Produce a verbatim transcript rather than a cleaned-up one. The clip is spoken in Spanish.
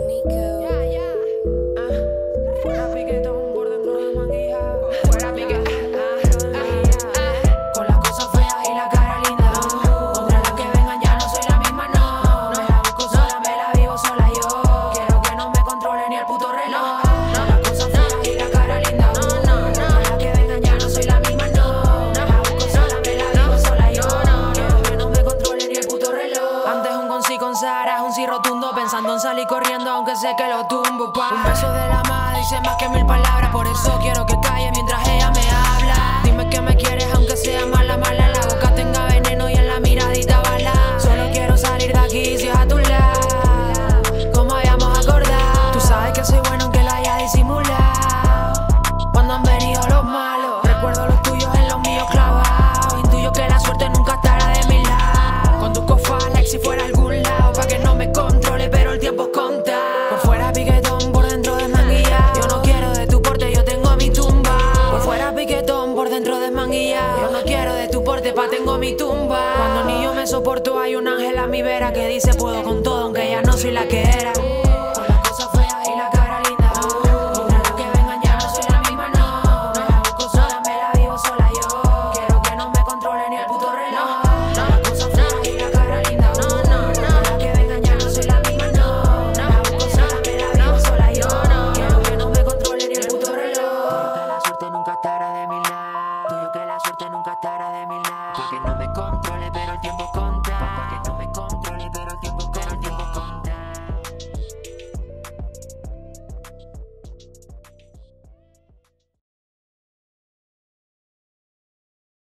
Nico. Ya, ya. Ah, fuera piquetón por dentro de manguilla. Fuera piquetón por dentro de manguilla. Con las cosas feas y la cara linda. Contra las que vengan ya no soy la misma, no. No la busco sola, me la vivo sola yo. Quiero que no me controle ni el puto reloj. Con las cosas feas y la cara linda. Contra las que vengan ya no soy la misma, no. No la busco sola, me la vivo sola yo. Quiero que no me controle ni el puto reloj. Antes un con sí con Sara, un sí rotundo. Pensando en salir corriendo aunque sé que lo tumbo, pa. Un beso de la madre dice más que mil palabras. Por eso quiero que calle mientras ella me habla. Dime que me quieres aunque sea mala, mala. En la boca tenga veneno y en la miradita bala. Solo quiero salir de aquí si es a tu lado, como habíamos acordado. Tú sabes que soy bueno aunque lo haya disimulado. Cuando han venido los malos, recuerdo los tuyos en los míos clavados. Intuyo que la suerte nunca estará de mi lado. Conduzco fast like si fuera a algún lado, pa' que no me controle pero el tiempo es contado. Por fuera piquetón, por dentro desmanguilla. Yo no quiero de tu porte, yo tengo mi tumba. Por fuera piquetón, por dentro desmanguilla. Yo no quiero de tu porte, pa' tengo mi tumba. Cuando ni yo me soporto hay un ángel a mi vera que dice puedo con todo aunque ya no soy la que era. Con las cosas feas y la cara linda. Contra las que vengan ya no soy la misma, no. No la busco sola, me la vivo sola yo. Quiero que no me controle ni el puto reloj. Con las cosas feas y la cara linda. Contra las que vengan ya no soy la misma, no. No la busco sola, me la vivo sola yo. Quiero que no me controle ni el puto reloj. Tuyo que la suerte nunca estará de mi lado. Tuyo que la suerte nunca estará de mi lado. Porque no me controle, pero el tiempo conta. Porque no me controle,